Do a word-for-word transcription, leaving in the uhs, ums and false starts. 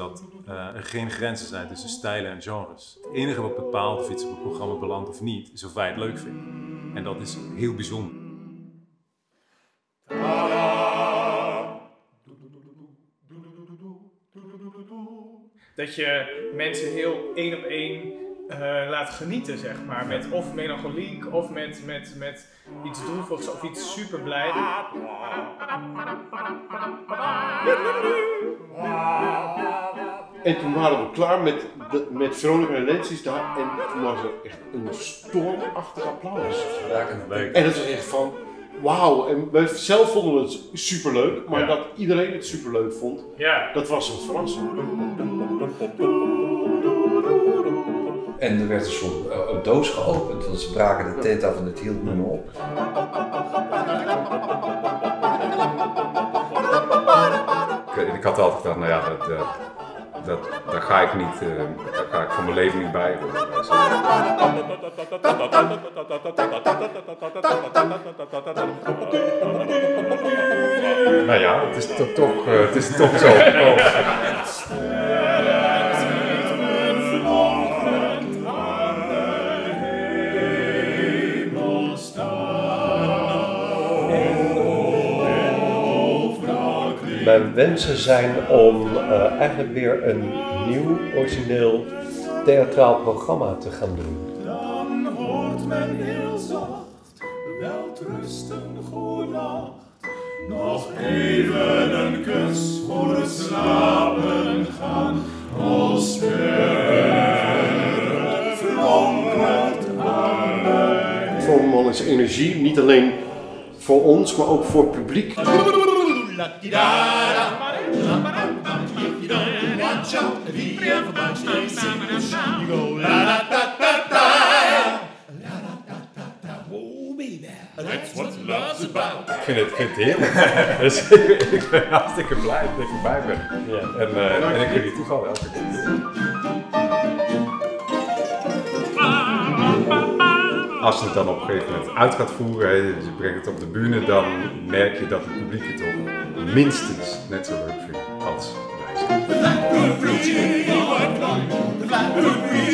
dat uh, er geen grenzen zijn tussen stijlen en genres. Het enige wat bepaalt of iets op het programma belandt of niet, is of wij het leuk vinden. En dat is heel bijzonder. Dat je mensen heel één op één uh, laat genieten, zeg maar. Met of melancholiek, of met, met, met iets droevigs, of iets super blij. En toen waren we klaar met, de, met Veronica en Nancy's daar en toen was er echt een stormachtig applaus. En het was echt van, wauw. En wij zelf vonden het superleuk, maar ja. dat iedereen het superleuk vond, ja. dat was een verrassing. En er werd een soort uh, een doos geopend, want ze braken de tent af en het hield niet meer op. Ik, ik had altijd gedacht, nou ja, dat, uh, dat, daar ga ik niet, uh, daar ga ik voor mijn leven niet bij. Nou ja, het is toch, toch, uh, het is toch zo. Mijn wensen zijn om uh, eigenlijk weer een nieuw, origineel theatraal programma te gaan doen. Dan hoort men heel zacht, welterusten, goeienacht. Nog even een kus voor het slapen gaan. Als sterren flonkert aan de Vormman is energie, niet alleen voor ons, maar ook voor het publiek. If you don't watch out, if everybody stays safe, you go la da da da da, la da da da da. Oh baby, that's what love's about. Ik vind het, ik vind het heerlijk. Dus ik, ik ben hartstikke blij dat ik erbij ben. Ja. En, uh, en ik vind die toeval elke keer. Als je het dan op een gegeven moment uit gaat voeren, dus je brengt het op de bühne, dan merk je dat het publiek het toch minstens net zo leuk vindt als wij.